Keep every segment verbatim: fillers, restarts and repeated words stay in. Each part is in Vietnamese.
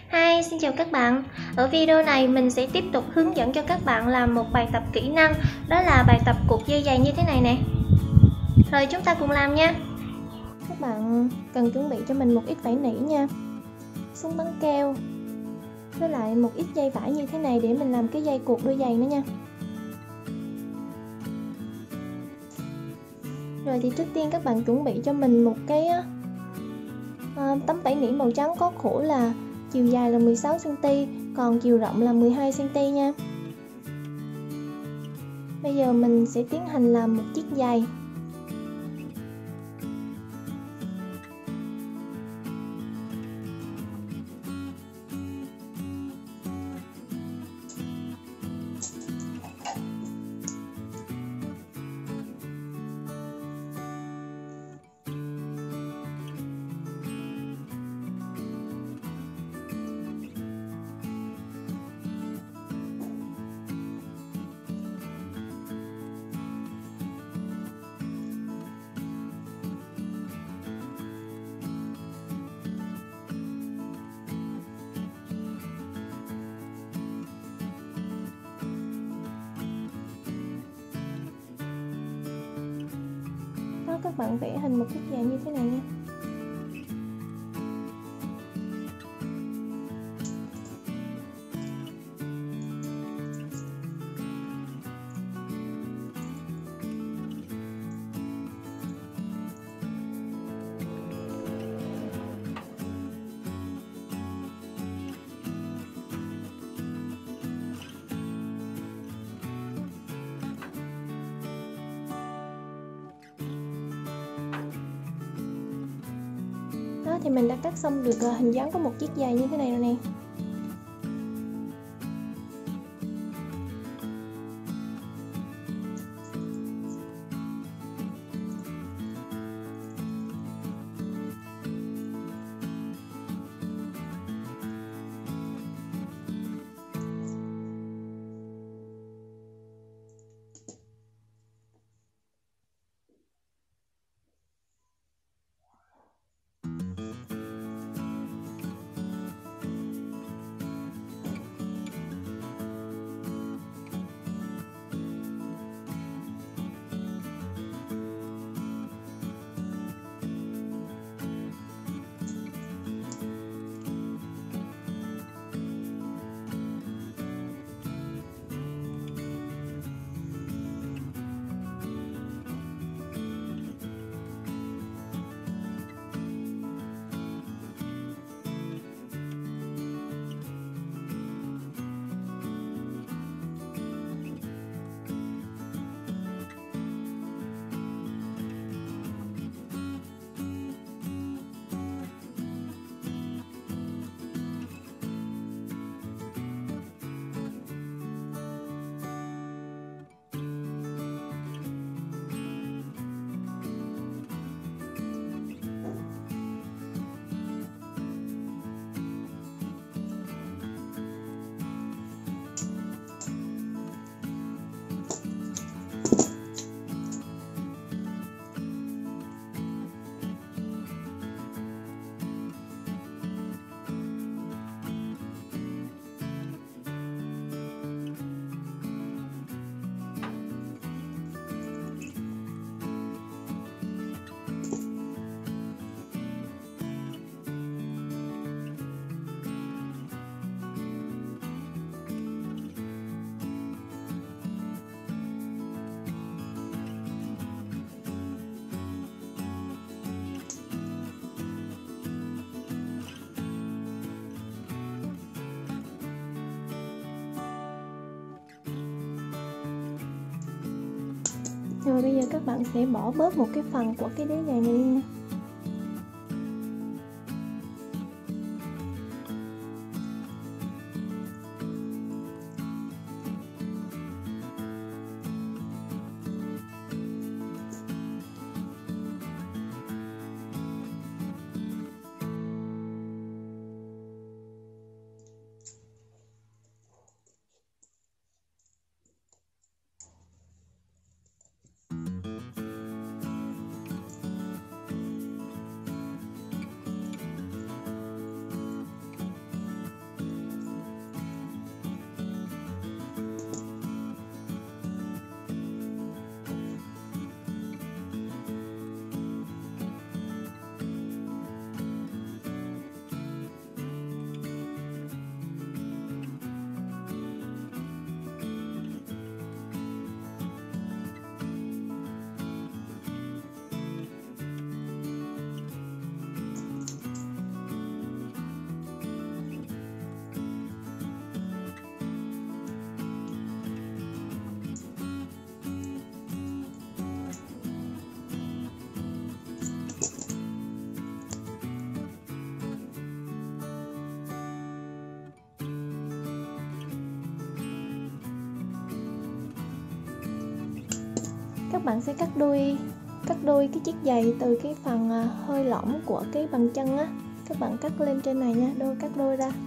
Hi, xin chào các bạn. Ở video này mình sẽ tiếp tục hướng dẫn cho các bạn làm một bài tập kỹ năng, đó là bài tập cột dây giày như thế này nè. Rồi chúng ta cùng làm nha. Các bạn cần chuẩn bị cho mình một ít vải nỉ nha, súng bắn keo, với lại một ít dây vải như thế này để mình làm cái dây cột đôi giày nữa nha. Rồi thì trước tiên các bạn chuẩn bị cho mình một cái uh, tấm vải nỉ màu trắng có khổ là chiều dài là mười sáu xăng ti mét, còn chiều rộng là mười hai xăng ti mét nha. Bây giờ mình sẽ tiến hành làm một chiếc giày. Đó, các bạn vẽ hình một chiếc giày như thế này nha. Đó, thì mình đã cắt xong được hình dáng của một chiếc giày như thế này rồi nè. Rồi bây giờ các bạn sẽ bỏ bớt một cái phần của cái đế giày này đi nha. Các bạn sẽ cắt đuôi cắt đuôi cái chiếc giày từ cái phần hơi lõm của cái bàn chân á, các bạn cắt lên trên này nha, đôi cắt đôi ra.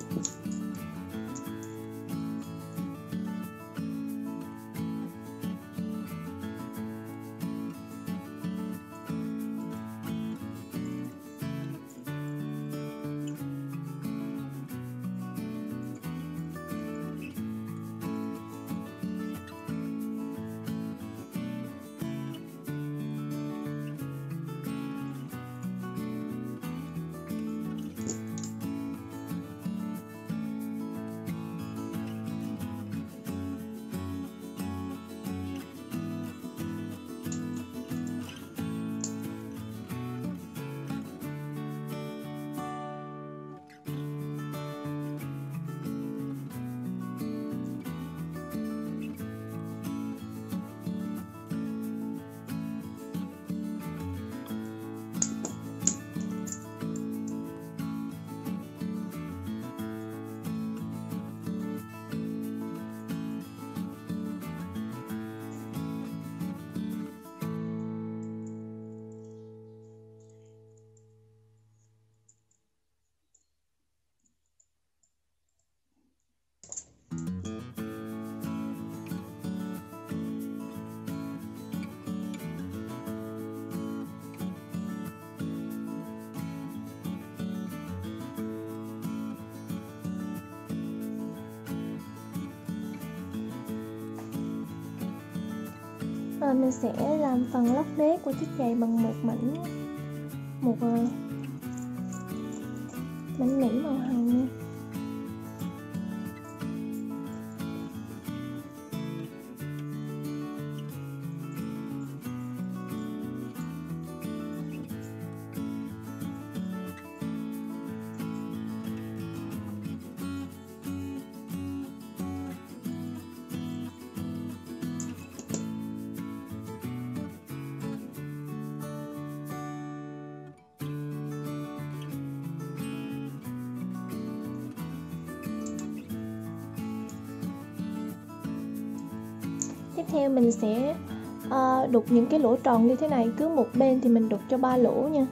Rồi mình sẽ làm phần lót đế của chiếc giày bằng một mảnh một uh, mảnh nỉ màu hồng nha. Tiếp theo mình sẽ uh, đục những cái lỗ tròn như thế này, cứ một bên thì mình đục cho ba lỗ nha.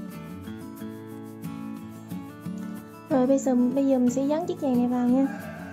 Rồi bây giờ bây giờ mình sẽ dán chiếc giày này vào nha.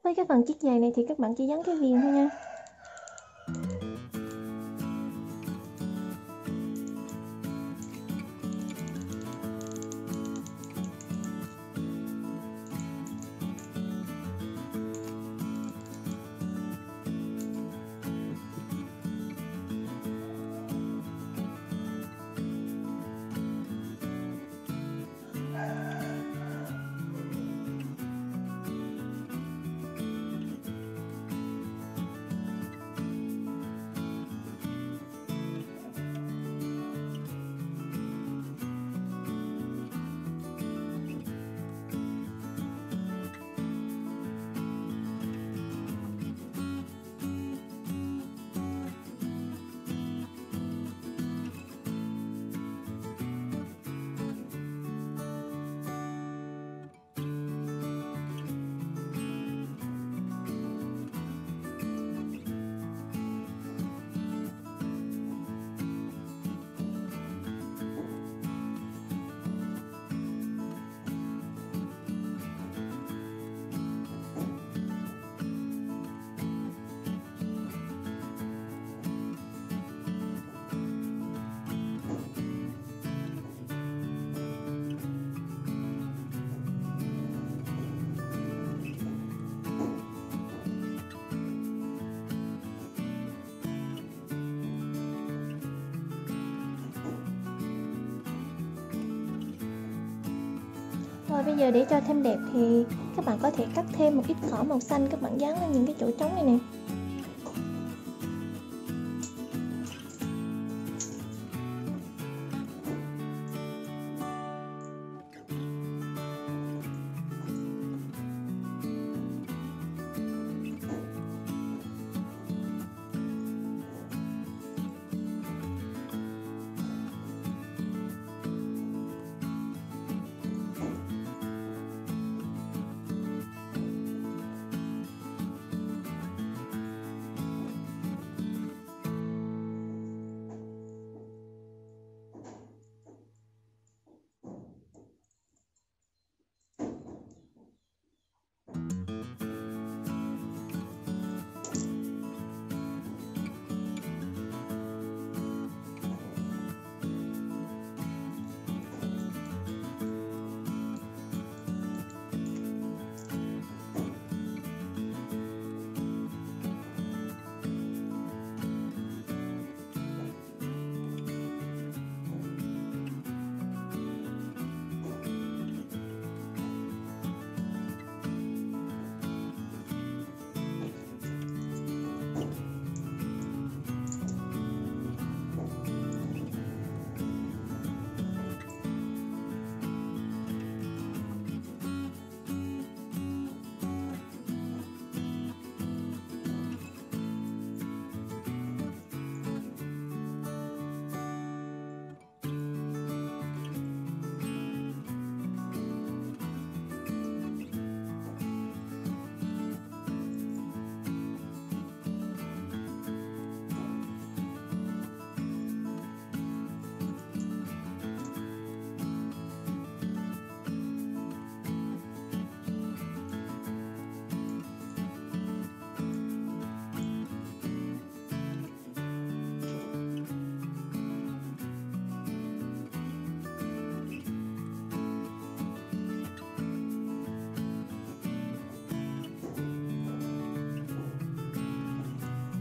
Với cái phần chiếc giày này thì các bạn chỉ dán cái viền thôi nha. Rồi bây giờ để cho thêm đẹp thì các bạn có thể cắt thêm một ít cỏ màu xanh, các bạn dán lên những cái chỗ trống này nè.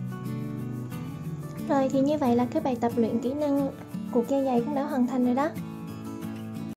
Rồi thì như vậy là cái bài tập luyện kỹ năng cuột dây giày cũng đã hoàn thành rồi đó.